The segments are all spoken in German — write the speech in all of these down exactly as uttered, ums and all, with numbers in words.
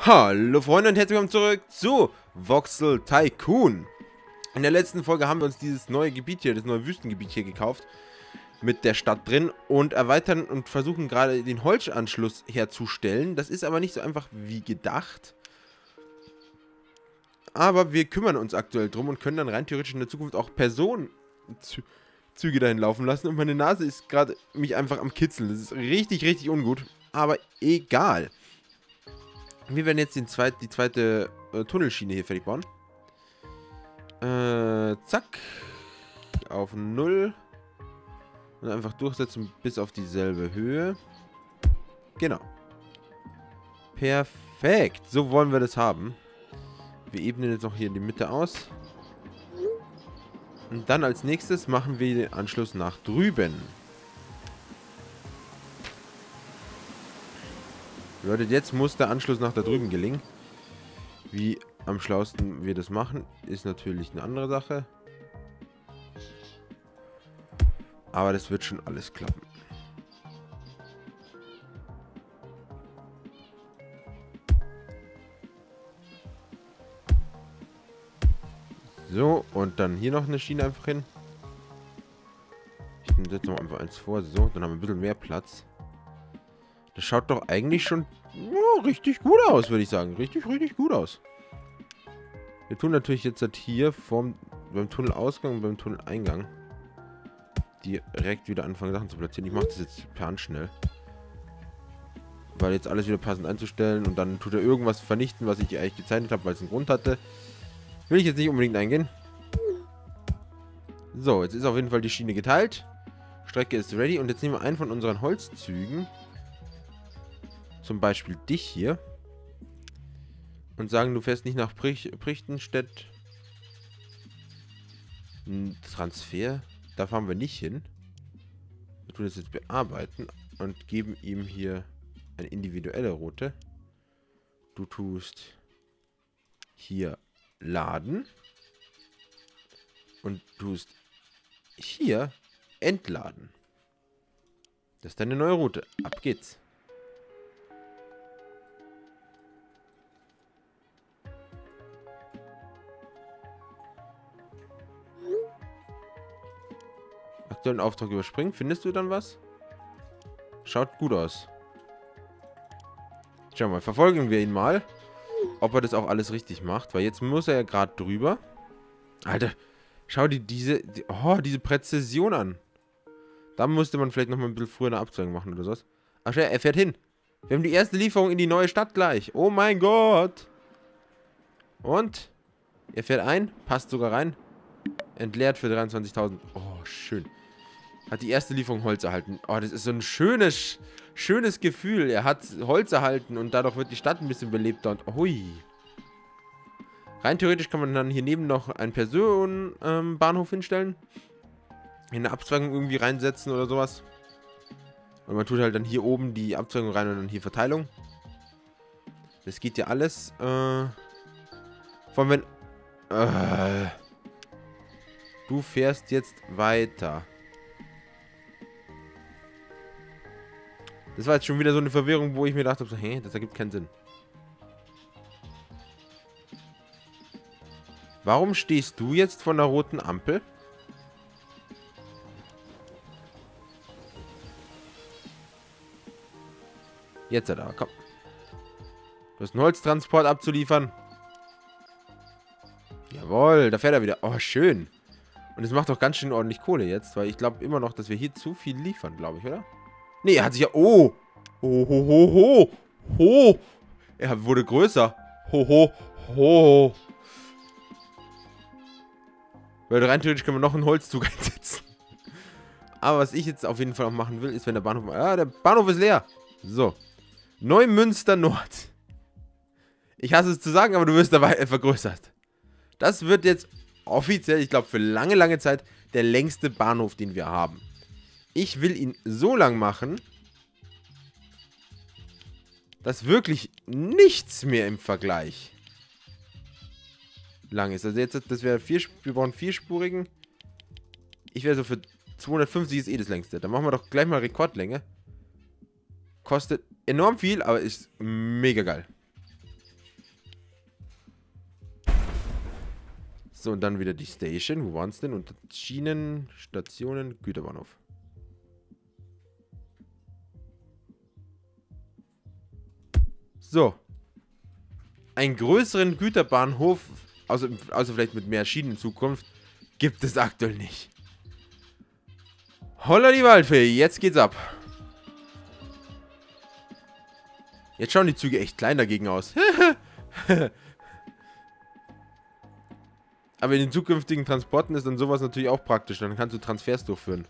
Hallo Freunde und herzlich willkommen zurück zu Voxel Tycoon. In der letzten Folge haben wir uns dieses neue Gebiet hier, das neue Wüstengebiet hier gekauft. Mit der Stadt drin und erweitern und versuchen gerade den Holzanschluss herzustellen. Das ist aber nicht so einfach wie gedacht. Aber wir kümmern uns aktuell drum und können dann rein theoretisch in der Zukunft auch Personenzüge dahin laufen lassen. Und meine Nase ist gerade mich einfach am Kitzeln. Das ist richtig, richtig ungut. Aber egal. Wir werden jetzt den zweit, die zweite äh, Tunnelschiene hier fertig bauen. Äh, zack. Auf null. Und einfach durchsetzen bis auf dieselbe Höhe. Genau. Perfekt. So wollen wir das haben. Wir ebnen jetzt noch hier in die Mitte aus. Und dann als nächstes machen wir den Anschluss nach drüben. Leute, jetzt muss der Anschluss nach da drüben gelingen. Wie am schlausten wir das machen, ist natürlich eine andere Sache. Aber das wird schon alles klappen. So, und dann hier noch eine Schiene einfach hin. Ich setze noch einfach eins vor. So, dann haben wir ein bisschen mehr Platz. Das schaut doch eigentlich schon ja, richtig gut aus, würde ich sagen. Richtig, richtig gut aus. Wir tun natürlich jetzt halt hier vom, beim Tunnelausgang und beim Tunneleingang direkt wieder anfangen, Sachen zu platzieren. Ich mache das jetzt per Hand schnell. Weil jetzt alles wieder passend einzustellen und dann tut er irgendwas vernichten, was ich eigentlich gezeichnet habe, weil es einen Grund hatte. Will ich jetzt nicht unbedingt eingehen. So, jetzt ist auf jeden Fall die Schiene geteilt. Strecke ist ready und jetzt nehmen wir einen von unseren Holzzügen. Zum Beispiel dich hier. Und sagen, du fährst nicht nach Prich Prichtenstedt. Transfer. Da fahren wir nicht hin. Wir tun das jetzt bearbeiten und geben ihm hier eine individuelle Route. Du tust hier laden. Und tust hier entladen. Das ist deine neue Route. Ab geht's. Aktuellen Auftrag überspringen. Findest du dann was? Schaut gut aus. Schau mal, verfolgen wir ihn mal. Ob er das auch alles richtig macht. Weil jetzt muss er ja gerade drüber. Alter, schau dir diese, die, oh, diese Präzision an. Da müsste man vielleicht nochmal ein bisschen früher eine Abzweigung machen oder sowas. Ach ja, er fährt hin. Wir haben die erste Lieferung in die neue Stadt gleich. Oh mein Gott. Und? Er fährt ein, passt sogar rein. Entleert für dreiundzwanzigtausend. Oh, schön. Hat die erste Lieferung Holz erhalten. Oh, das ist so ein schönes, schönes Gefühl. Er hat Holz erhalten und dadurch wird die Stadt ein bisschen belebter. Und hui. Rein theoretisch kann man dann hier neben noch einen Personenbahnhof ähm, hinstellen. In eine Abzweigung irgendwie reinsetzen oder sowas. Und man tut halt dann hier oben die Abzweigung rein und dann hier Verteilung. Das geht ja alles. Äh, von wenn... Äh, du fährst jetzt weiter. Das war jetzt schon wieder so eine Verwirrung, wo ich mir dachte, so, hä, das ergibt keinen Sinn. Warum stehst du jetzt von der roten Ampel? Jetzt aber, komm. Du hast einen Holztransport abzuliefern. Jawohl, da fährt er wieder. Oh, schön. Und es macht doch ganz schön ordentlich Kohle jetzt, weil ich glaube immer noch, dass wir hier zu viel liefern, glaube ich, oder? Nee, er hat sich ja... Oh! Ho, ho, ho, ho! Ho! Er wurde größer. Ho, ho, ho! Weil rein theoretisch können wir noch einen Holzzug einsetzen. Aber was ich jetzt auf jeden Fall auch machen will, ist, wenn der Bahnhof... Ah, der Bahnhof ist leer. So. Neumünster Nord. Ich hasse es zu sagen, aber du wirst dabei vergrößert. Das wird jetzt offiziell, ich glaube, für lange, lange Zeit der längste Bahnhof, den wir haben. Ich will ihn so lang machen, dass wirklich nichts mehr im Vergleich lang ist. Also jetzt, das wäre vier, wir brauchen vierspurigen. Ich wäre so für zweihundertfünfzig ist eh das längste. Dann machen wir doch gleich mal Rekordlänge. Kostet enorm viel, aber ist mega geil. So, und dann wieder die Station. Wo waren es denn? Unter Schienen, Stationen, Güterbahnhof. So. Einen größeren Güterbahnhof, außer, außer vielleicht mit mehr Schienen in Zukunft, gibt es aktuell nicht. Holla die Waldfee, jetzt geht's ab. Jetzt schauen die Züge echt klein dagegen aus. Aber in den zukünftigen Transporten ist dann sowas natürlich auch praktisch. Dann kannst du Transfers durchführen.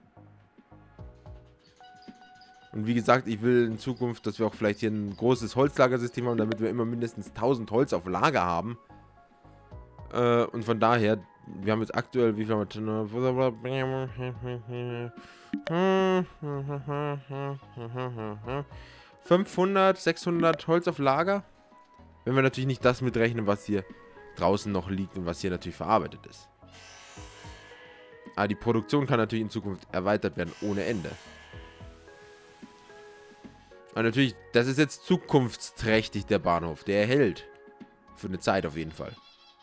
Und wie gesagt, ich will in Zukunft, dass wir auch vielleicht hier ein großes Holzlagersystem haben, damit wir immer mindestens tausend Holz auf Lager haben. Äh, und von daher, wir haben jetzt aktuell, wie viel haben wir? fünfhundert, sechshundert Holz auf Lager. Wenn wir natürlich nicht das mitrechnen, was hier draußen noch liegt und was hier natürlich verarbeitet ist. Aber die Produktion kann natürlich in Zukunft erweitert werden ohne Ende. Und natürlich, das ist jetzt zukunftsträchtig, der Bahnhof. Der erhält. Für eine Zeit auf jeden Fall.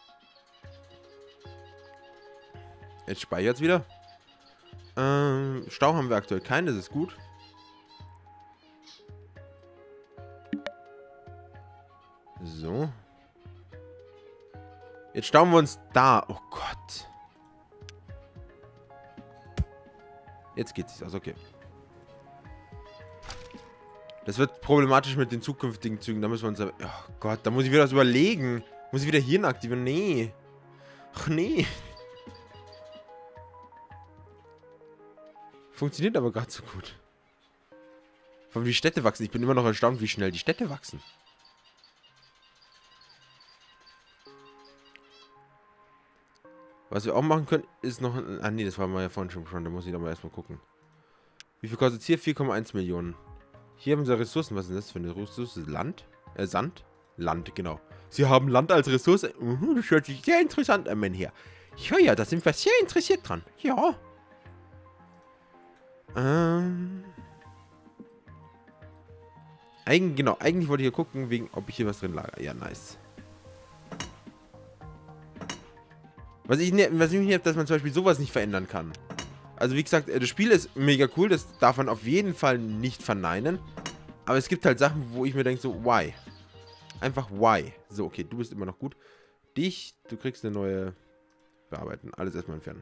Jetzt speichert es wieder. Ähm, Stau haben wir aktuell keinen, das ist gut. So. Jetzt stauen wir uns da. Oh Gott. Jetzt geht es aus, okay. Das wird problematisch mit den zukünftigen Zügen. Da müssen wir uns... Oh Gott, da muss ich wieder was überlegen. Muss ich wieder Hirn aktivieren? Nee. Ach nee. Funktioniert aber gerade so gut. Vor allem die Städte wachsen. Ich bin immer noch erstaunt, wie schnell die Städte wachsen. Was wir auch machen können, ist noch... Ah nee, das war mal ja vorhin schon schon. Da muss ich doch mal erstmal gucken. Wie viel kostet es hier? vier Komma eins Millionen. Hier haben sie Ressourcen. Was ist das für eine Ressource? Land? Äh, Sand? Land, genau. Sie haben Land als Ressource. Uh, das hört sich sehr interessant an, mein Herr. Ja, ja, da sind wir sehr interessiert dran. Ja. Ähm. Eig genau, eigentlich wollte ich hier gucken, wegen, ob ich hier was drin lager. Ja, nice. Was ich, ne, was ich nicht habe, dass man zum Beispiel sowas nicht verändern kann. Also wie gesagt, das Spiel ist mega cool, das darf man auf jeden Fall nicht verneinen. Aber es gibt halt Sachen, wo ich mir denke, so, why? Einfach why? So, okay, du bist immer noch gut. Dich, du kriegst eine neue... Bearbeiten, alles erstmal entfernen.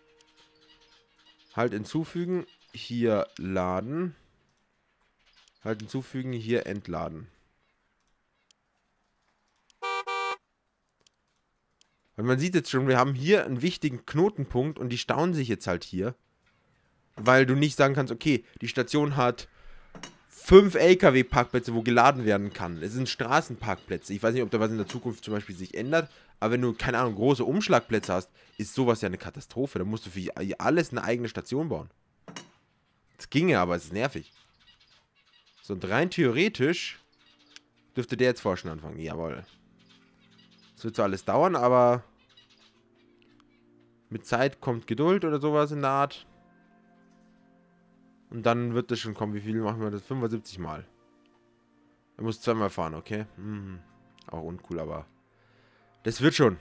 Halt hinzufügen, hier laden. Halt hinzufügen, hier entladen. Und man sieht jetzt schon, wir haben hier einen wichtigen Knotenpunkt und die stauen sich jetzt halt hier. Weil du nicht sagen kannst, okay, die Station hat fünf L K W-Parkplätze, wo geladen werden kann. Es sind Straßenparkplätze. Ich weiß nicht, ob da was in der Zukunft zum Beispiel sich ändert. Aber wenn du, keine Ahnung, große Umschlagplätze hast, ist sowas ja eine Katastrophe. Da musst du für alles eine eigene Station bauen. Das ginge, aber es ist nervig. So, und rein theoretisch dürfte der jetzt forschen anfangen. Jawohl. Das wird zwar alles dauern, aber mit Zeit kommt Geduld oder sowas in der Art. Und dann wird das schon kommen. Wie viel machen wir das? fünfundsiebzig Mal. Er muss zweimal fahren, okay? Mhm. Auch uncool, aber das wird schon.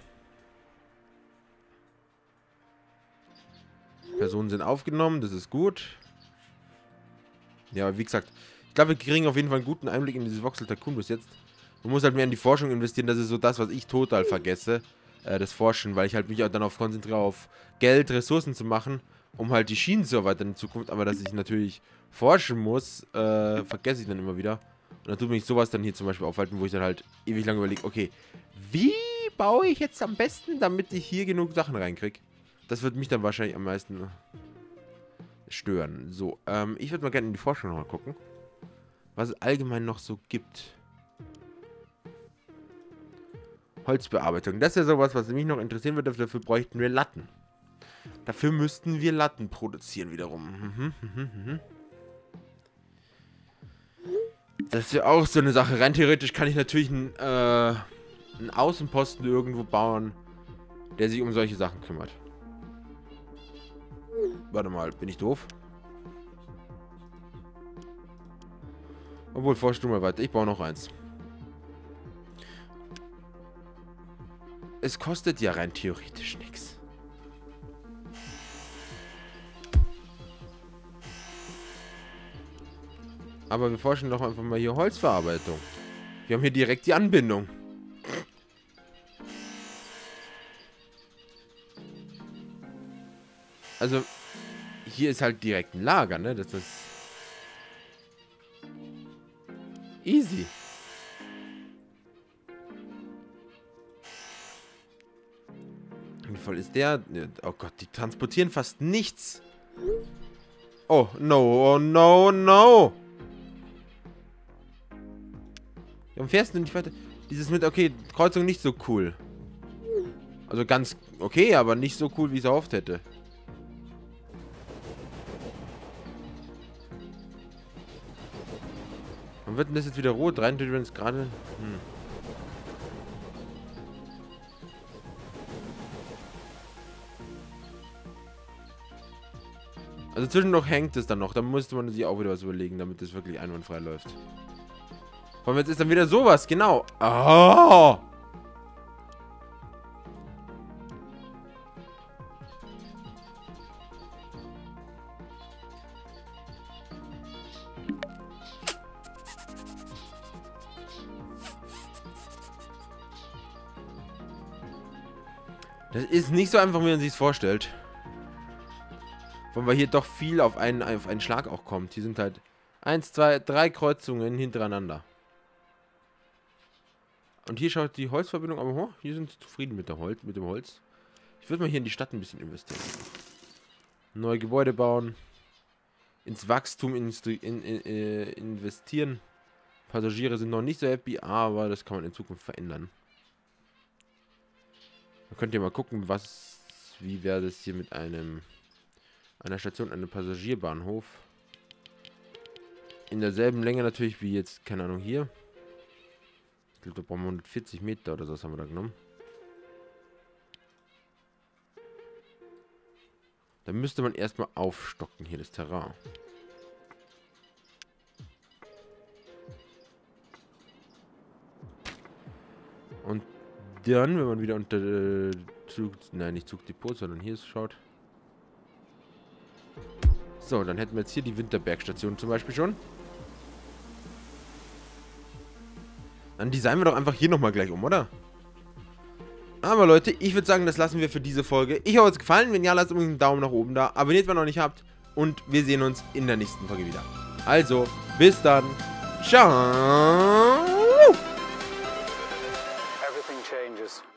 Personen sind aufgenommen, das ist gut. Ja, aber wie gesagt, ich glaube, wir kriegen auf jeden Fall einen guten Einblick in dieses Voxel Tycoon bis jetzt. Man muss halt mehr in die Forschung investieren, das ist so das, was ich total vergesse. Äh, das Forschen, weil ich halt mich auch dann auf konzentriere, auf Geld, Ressourcen zu machen, um halt die Schienen zu erweitern in Zukunft. Aber dass ich natürlich forschen muss, äh, vergesse ich dann immer wieder. Und dann tut mich sowas dann hier zum Beispiel aufhalten, wo ich dann halt ewig lange überlege, okay, wie baue ich jetzt am besten, damit ich hier genug Sachen reinkriege? Das wird mich dann wahrscheinlich am meisten stören. So, ähm, ich würde mal gerne in die Forschung nochmal gucken, was es allgemein noch so gibt. Holzbearbeitung. Das ist ja sowas, was mich noch interessieren würde. Dafür bräuchten wir Latten. Dafür müssten wir Latten produzieren wiederum. Mhm, mhm, mhm. Das ist ja auch so eine Sache. Rein theoretisch kann ich natürlich einen, äh, einen Außenposten irgendwo bauen, der sich um solche Sachen kümmert. Warte mal, bin ich doof? Obwohl, forsch du mal weiter. Ich baue noch eins. es kostet ja rein theoretisch nichts. Aber wir forschen doch einfach mal hier Holzverarbeitung. Wir haben hier direkt die Anbindung. Also, hier ist halt direkt ein Lager, ne? Das ist easy. Wie voll ist der? Oh Gott, die transportieren fast nichts. Oh, no, oh, no, no. Warum fährst du nicht weiter? Dieses mit, okay, Kreuzung nicht so cool. Also ganz okay, aber nicht so cool, wie ich es erhofft hätte. Wann wird denn das jetzt wieder rot? Rein, wenn es gerade... Hm. Also zwischendurch hängt es dann noch. Da müsste man sich auch wieder was überlegen, damit es wirklich einwandfrei läuft. Vor allem jetzt ist dann wieder sowas, genau. Oh! Das ist nicht so einfach, wie man sich es vorstellt. Weil hier doch viel auf einen, auf einen Schlag auch kommt. Hier sind halt eins, zwei, drei Kreuzungen hintereinander. Und hier schaut die Holzverbindung, aber oh, hier sind sie zufrieden mit, der Holz, mit dem Holz. Ich würde mal hier in die Stadt ein bisschen investieren. Neue Gebäude bauen. Ins Wachstum in, in, in, in, investieren. Passagiere sind noch nicht so happy, aber das kann man in Zukunft verändern. Da könnt ihr mal gucken, was, wie wäre das hier mit einem, einer Station, einem Passagierbahnhof. In derselben Länge natürlich wie jetzt, keine Ahnung, hier. Ich glaube, da brauchen wir hundertvierzig Meter oder so, was haben wir da genommen. Da müsste man erstmal aufstocken, hier das Terrain. Und dann, wenn man wieder unter äh, Zug, nein, nicht Zugdepot, sondern hier schaut. So, dann hätten wir jetzt hier die Winterbergstation zum Beispiel schon. Dann designen wir doch einfach hier nochmal gleich um, oder? Aber Leute, ich würde sagen, das lassen wir für diese Folge. Ich hoffe, es hat gefallen. Wenn ja, lasst unbedingt einen Daumen nach oben da. Abonniert, wenn ihr noch nicht habt. Und wir sehen uns in der nächsten Folge wieder. Also, bis dann. Ciao. Everything changes.